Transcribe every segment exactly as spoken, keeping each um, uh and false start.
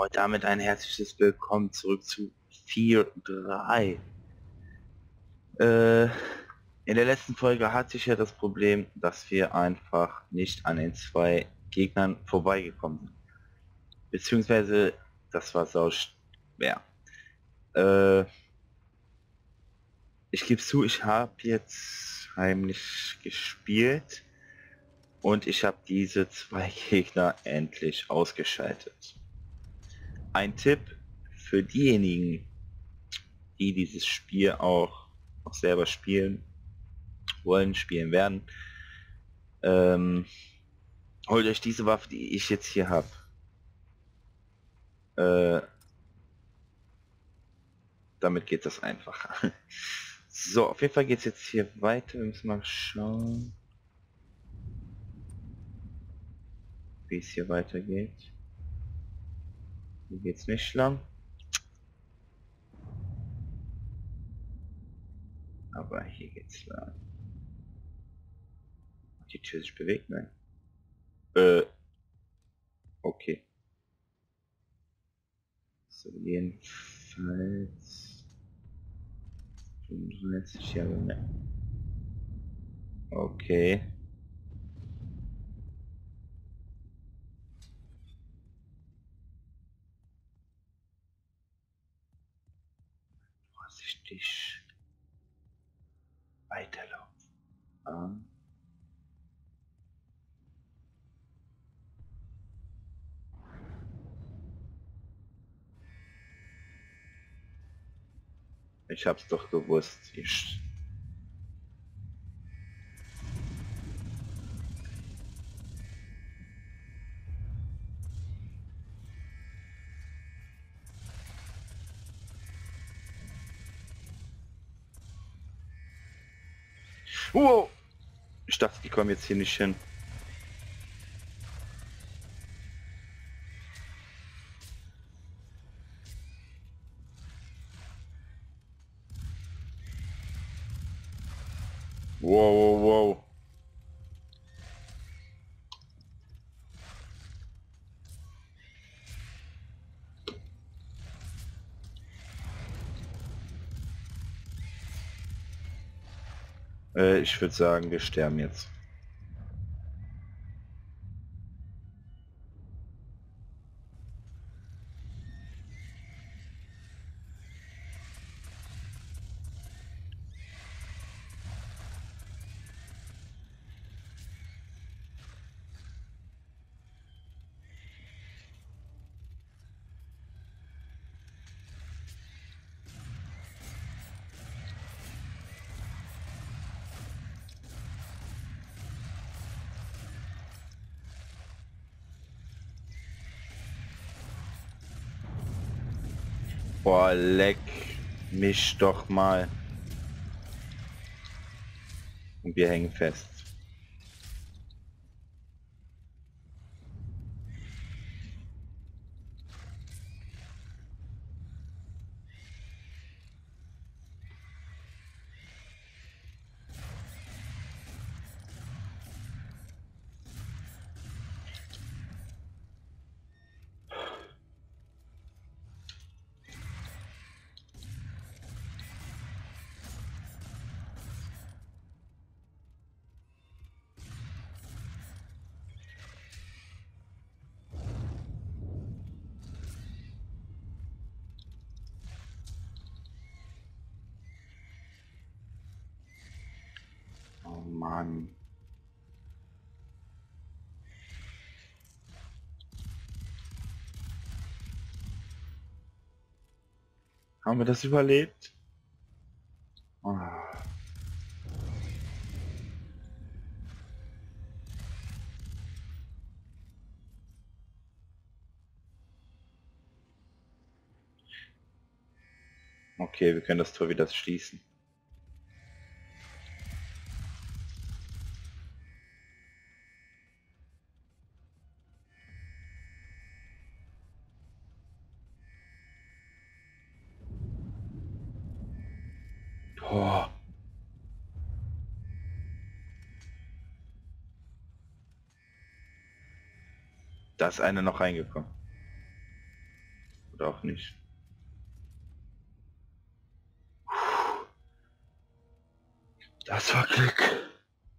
Und damit ein herzliches Willkommen zurück zu vier drei. Äh, in der letzten Folge hatte ich ja das Problem, dass wir einfach nicht an den zwei Gegnern vorbeigekommen sind. Beziehungsweise, das war sau schwer. Äh, ich gebe zu, ich habe jetzt heimlich gespielt und ich habe diese zwei Gegner endlich ausgeschaltet. Ein Tipp für diejenigen, die dieses Spiel auch noch selber spielen wollen, spielen werden. Ähm, holt euch diese Waffe, die ich jetzt hier habe. Äh, damit geht das einfacher. So, auf jeden Fall geht es jetzt hier weiter. Wir müssen mal schauen, wie es hier weitergeht. Hier geht es nicht lang. Aber hier geht's lang. Hat die Tür sich bewegt? Nein. Äh, okay. So, jedenfalls fünfunddreißig Jahre mehr. Okay. Vorsichtig weiterlaufen. Ah. Ich hab's doch gewusst. Ich Wow! Ich dachte, die kommen jetzt hier nicht hin. Wow, wow, wow. Äh, ich würde sagen, wir sterben jetzt. Boah, leck mich doch mal. Und wir hängen fest. Oh Mann. Haben wir das überlebt? Oh. Okay, wir können das Tor wieder schließen. Boah. Da ist einer noch reingekommen. Oder auch nicht. Das war Glück.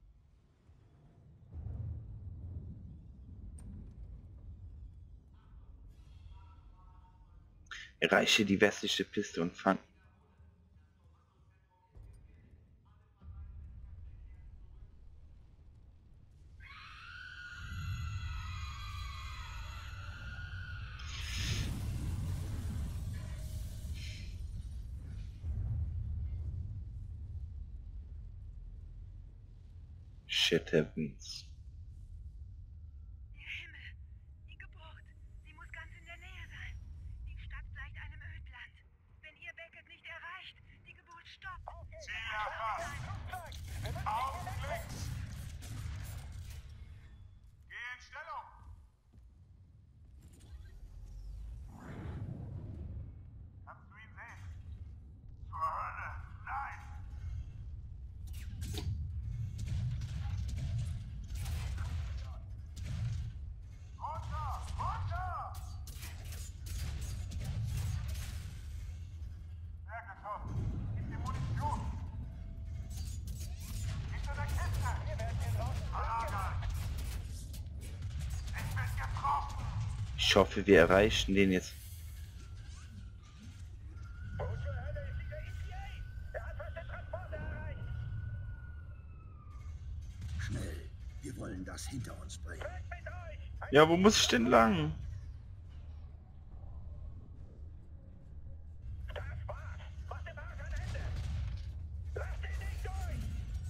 Erreiche die westliche Piste und fang. Shit happens. Der Himmel, die Geburt. Sie muss ganz in der Nähe sein. Die Stadt gleicht einem Ödland. Wenn ihr Beckett nicht erreicht, die Geburt stoppt. Ziel erfasst. Auf links. Geh in Stellung. Kannst du ihn sehen? Zur Hölle. Nein. Runter. Runter. Sehr getroffen. Gib dir Munition. Hinter der Kiste. Wir werden hier draußen verlagern. Ich bin getroffen. Ich hoffe, wir erreichen den jetzt. Wo zur Hölle ist dieser E T A? Er hat fast den Transporter erreicht. Schnell, wir wollen das hinter uns bringen. Weg mit euch. Ja, wo muss ich denn lang? Das war's. Mach dem Arsch ein Ende. Lass den nicht durch.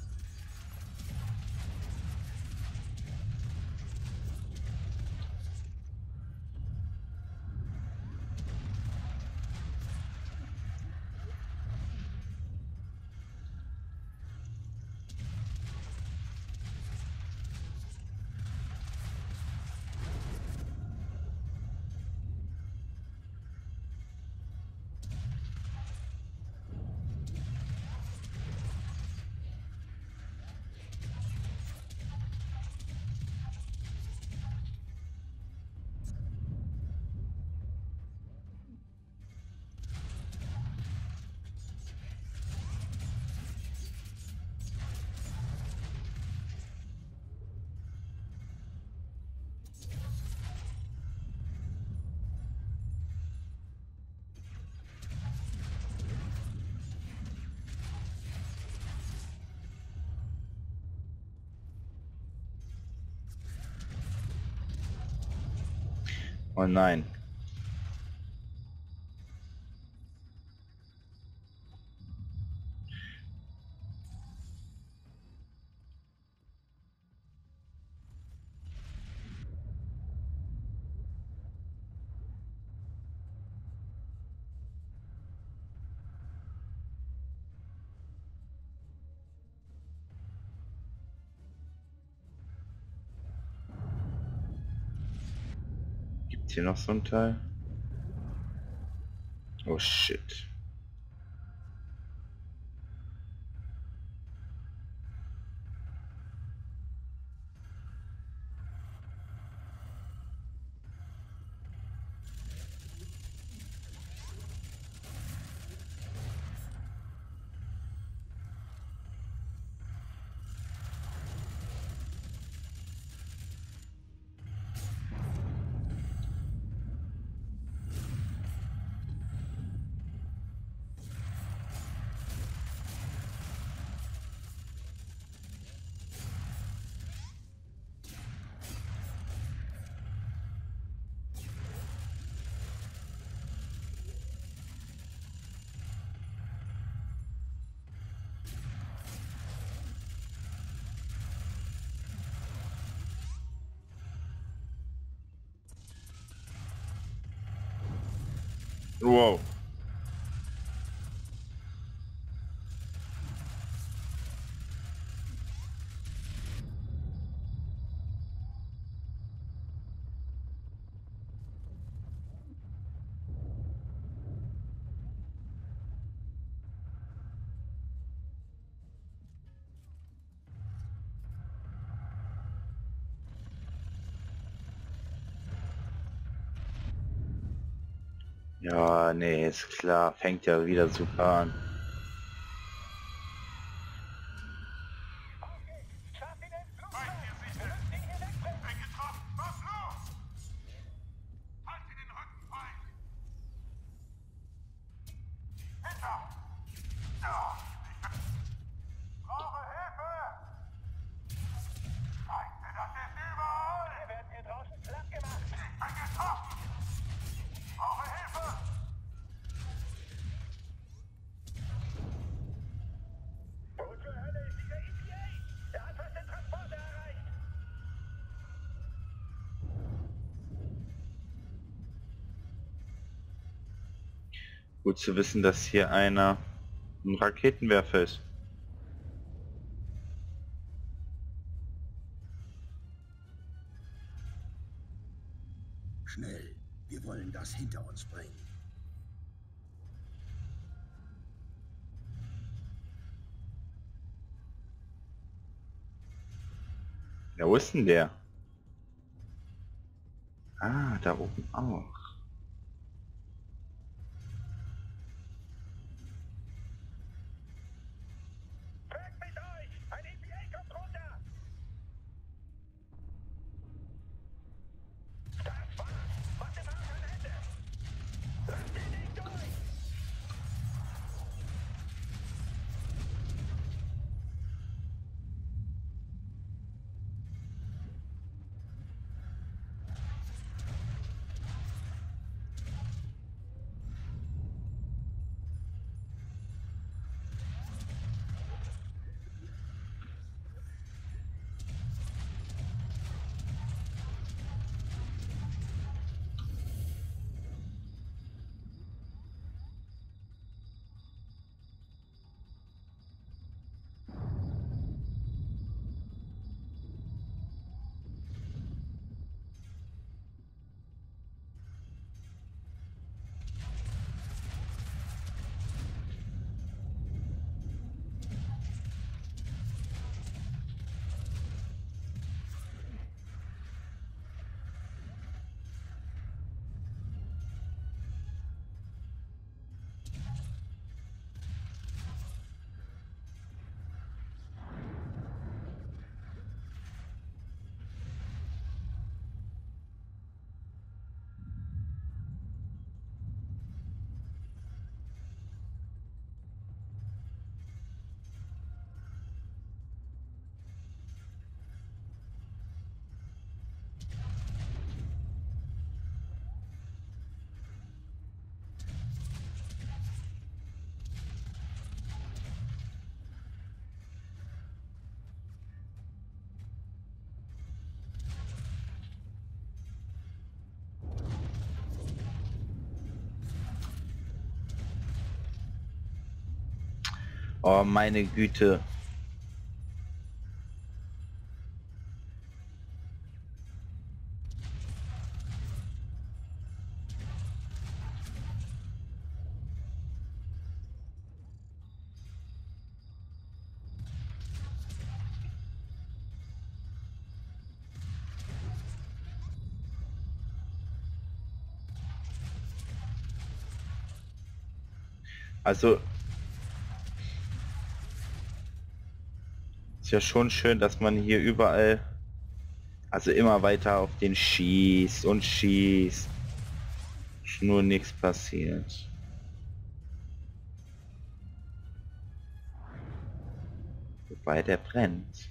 Oh nein. Gibt's hier noch so ein Teil? Oh shit. Wow. Ja, nee, ist klar. Fängt ja wieder super an. Auf geht's! Schafft ihn ins Flugzeug! Wir müssen ihn hier wegbringen! Getroffen! Was los? Halt in den Rücken, Feind! Hinter! Ja, ich brauche Hilfe! Feinde, das ist überall! Wir werden hier draußen platt gemacht! Ich bin getroffen! Brauche Hilfe! Wo zur Hölle ist dieser E T A? Er hat fast den Transporter erreicht! Gut zu wissen, dass hier einer ein Raketenwerfer ist. Schnell. Wir wollen das hinter uns bringen. Ja, wo ist denn der? Ah, da oben auch. Weg mit euch! Ein E T A kommt runter! Das war's! Macht dem Arsch ein Ende! Lasst ihn nicht durch! Oh, meine Güte. Also ist ja schon schön, dass man hier überall, also immer weiter auf den schießt und schießt. Nur nichts passiert. Wobei der brennt.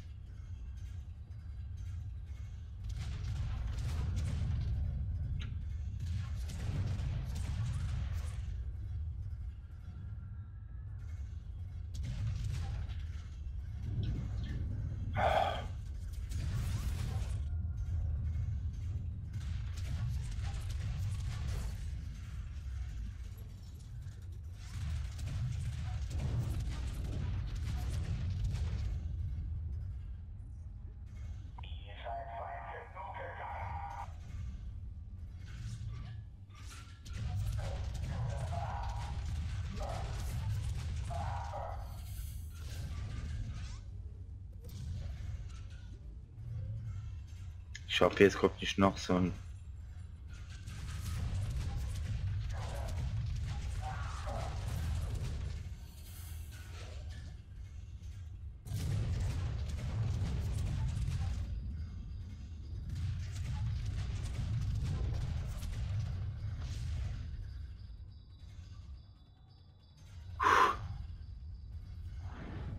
Ich hoffe, jetzt kommt nicht noch so ein...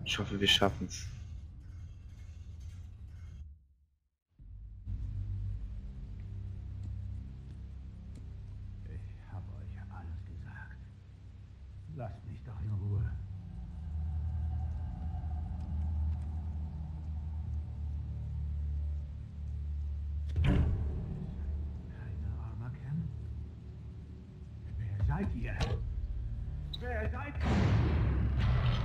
Ich hoffe, wir schaffen es. Ich habe euch alles gesagt. Lasst mich doch in Ruhe. Keine Armor-Cam? Wer seid ihr? Wer seid ihr?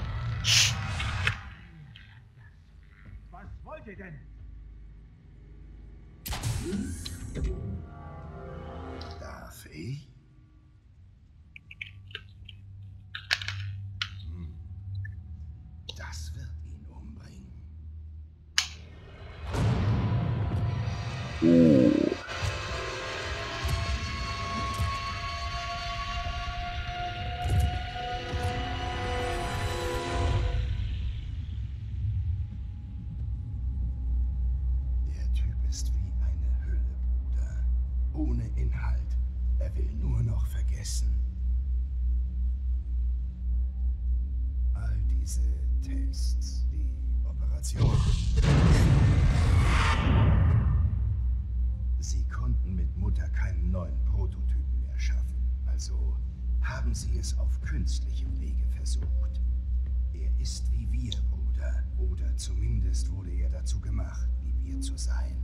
Was wollt ihr denn? Darf ich? Hm. Das wird ihn umbringen. Oh. Der Typ ist wie eine Hülle, Bruder. Ohne Inhalt. Er will nur noch vergessen. All diese Tests, die Operation. Sie konnten mit Mutter keinen neuen Prototypen mehr schaffen. Also haben sie es auf künstlichem Wege versucht. Er ist wie wir, Bruder. Oder zumindest wurde er dazu gemacht, wie wir zu sein.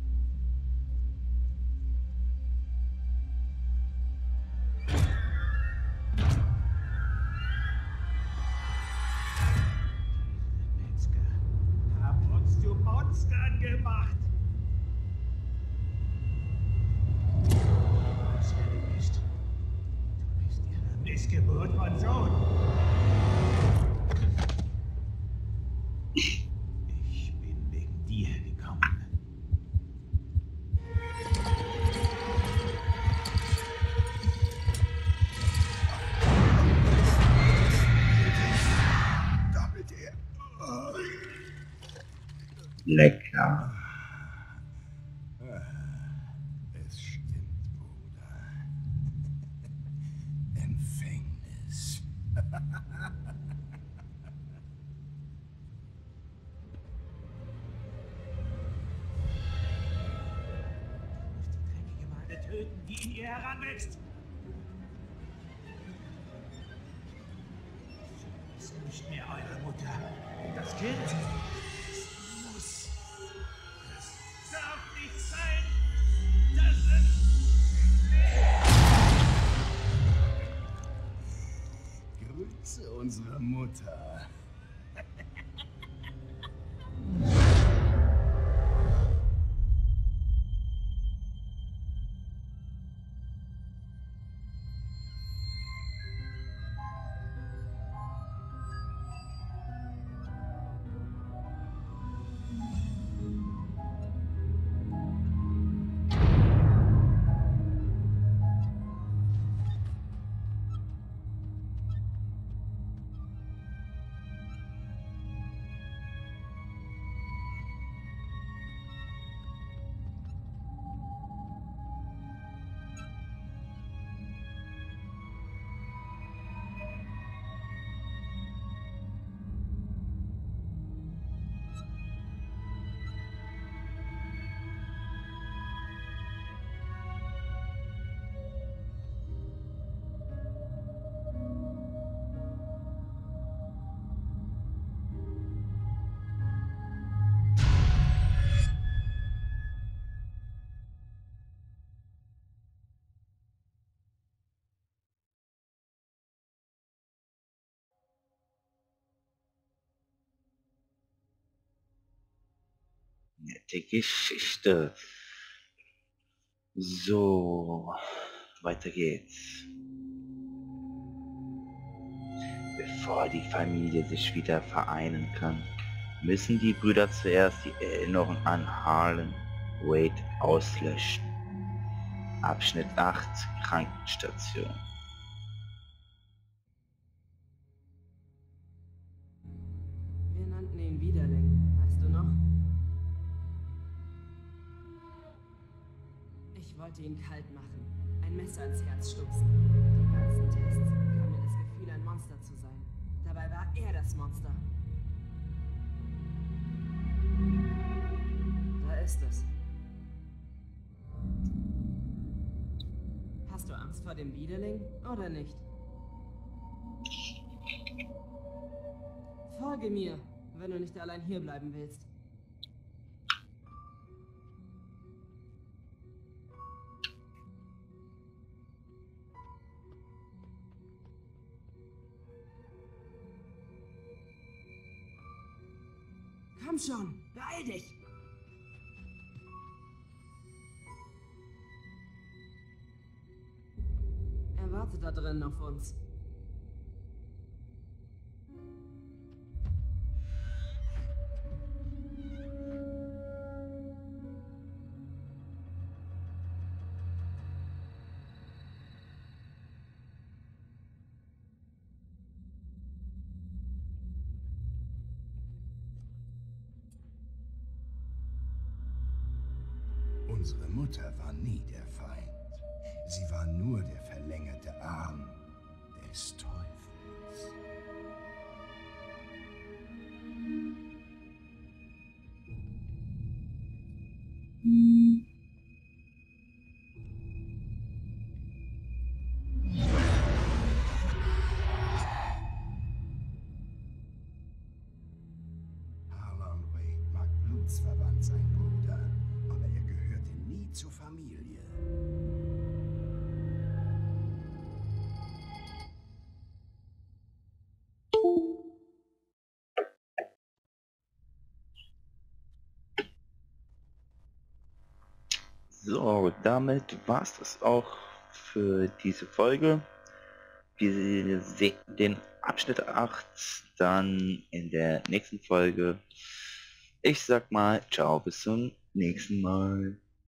Diese Metzger haben uns zu Monstern gemacht. Was wer du bist? Du bist ihre Missgeburt von Sohn. Ich bin wegen dir gekommen. Damit er... Lecker. Es stimmt, Bruder. Empfängnis. Die dreckige Weide töten, die in ihr heranwächst. Sie ist nicht mehr eure Mutter. Das Kind muss. Das darf nicht sein. Das ist. Grüße unsere Mutter. Nette Geschichte. So, weiter geht's. Bevor die Familie sich wieder vereinen kann, müssen die Brüder zuerst die Erinnerung an Harlan Wade auslöschen. Abschnitt acht, Krankenstation. Wir nannten ihn Widerling, weißt du noch? Ich wollte ihn kalt machen, ein Messer ins Herz stupsen. Die ganzen Tests gaben mir das Gefühl, ein Monster zu sein. Dabei war er das Monster. ist es. Hast du Angst vor dem Widerling oder nicht? Folge mir, wenn du nicht allein hier bleiben willst. Komm schon, beeil dich! Er wartet da drin auf uns. Unsere Mutter war nie der Feind. Sie war nur der verlängerte Arm des Teufels. Harlan Wade mag blutsverwandt sein, Bruder, aber er gehörte nie zur Familie. So, damit war es das auch für diese Folge. Wir sehen den Abschnitt acht dann in der nächsten Folge. Ich sag mal, ciao, bis zum nächsten Mal.